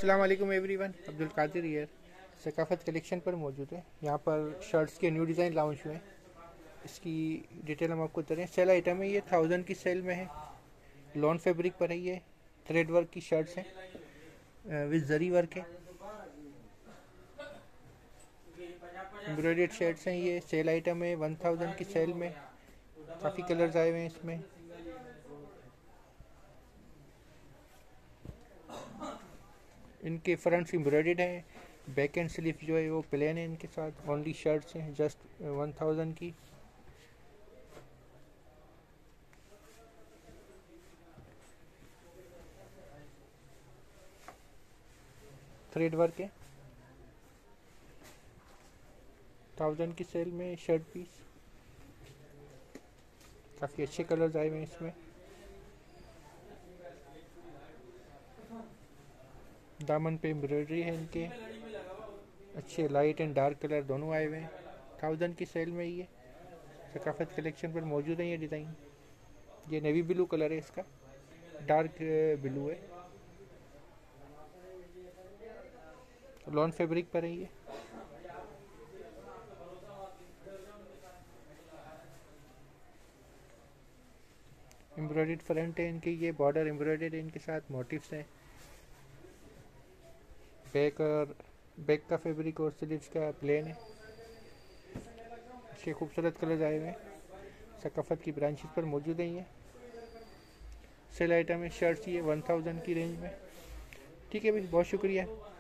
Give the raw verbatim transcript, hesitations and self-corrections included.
अस्सलाम वालेकुम everyone, Abdul Qadir here. Saqafat collection पर मौजूद है। यहाँ पर शर्ट्स के न्यू डिज़ाइन लॉन्च हुए हैं। इसकी डिटेल हम आपको दे रहे हैं। सेल आइटम है, ये थाउजेंड की सेल में है। लॉन फैब्रिक पर है, ये थ्रेड वर्क की शर्ट्स हैं विद जरी वर्क है। एम्ब्रॉयडर्ड शर्ट्स हैं, ये सेल आइटम है वन थाउजेंड की सेल में। काफ़ी कलर्स आए हुए हैं इसमें। इनके फ्रंट्स एम्ब्रॉयडर्ड हैं, बैक एंड स्लीव जो है वो प्लेन है। इनके साथ ओनली शर्ट्स हैं जस्ट वन थाउजेंड की। थ्रेड वर्क है, थाउजेंड की सेल में शर्ट पीस। काफ़ी अच्छे कलर्स आए हुए हैं इसमें। दामन पे एम्ब्रॉयडरी है इनके, अच्छे लाइट एंड डार्क कलर दोनों आए हुए हैं। थाउजेंड की सेल में ये सकाफत कलेक्शन पर मौजूद है। ये डिज़ाइन, ये नेवी ब्लू कलर है, इसका डार्क ब्लू है। लॉन फैब्रिक पर है ये। एम्ब्रॉयडर्ड फ्रंट है इनके, ये बॉर्डर एम्ब्रॉयडर्ड है, इनके साथ मोटिव्स हैं। बैक और बैक का फैब्रिक और स्लीव्स का प्लेन है। इसके खूबसूरत कलर आए हुए हैं। सकाफत की ब्रांचेस पर मौजूद है ये। सेल आइटम है शर्ट्स, ये वन थाउजेंड की रेंज में। ठीक है भाई, बहुत शुक्रिया।